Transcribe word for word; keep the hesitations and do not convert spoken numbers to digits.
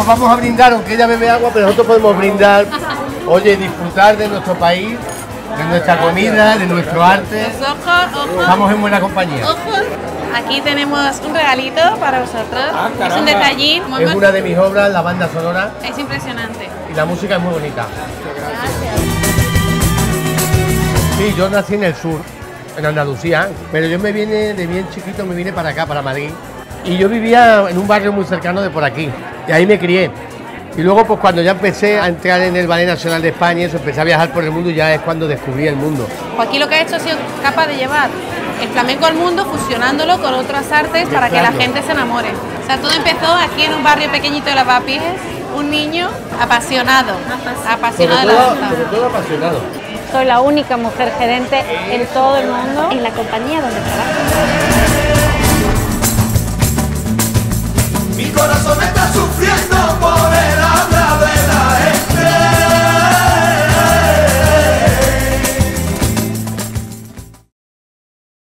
vamos a brindar, aunque ella bebe agua, pero nosotros podemos brindar, oye, disfrutar de nuestro país, de nuestra comida, de nuestro arte. Los ojos, ojos. Estamos en buena compañía. Ojos. Aquí tenemos un regalito para vosotros. Ah, es un detallín. Muy es una de mis obras, la banda sonora. Es impresionante. Y la música es muy bonita. Gracias. Sí, yo nací en el sur, en Andalucía, pero yo me vine de bien chiquito, me vine para acá, para Madrid. Y yo vivía en un barrio muy cercano de por aquí, y ahí me crié. Y luego, pues cuando ya empecé a entrar en el Ballet Nacional de España, eso, empecé a viajar por el mundo y ya es cuando descubrí el mundo. Pues aquí lo que ha hecho ha sido capaz de llevar el flamenco al mundo, fusionándolo con otras artes para que la gente se enamore. O sea, todo empezó aquí en un barrio pequeñito de Lavapiés, un niño apasionado, apasionado Sobre de la todo, danza. sobre todo apasionado. Soy la única mujer gerente en todo el mundo en la compañía donde trabajo.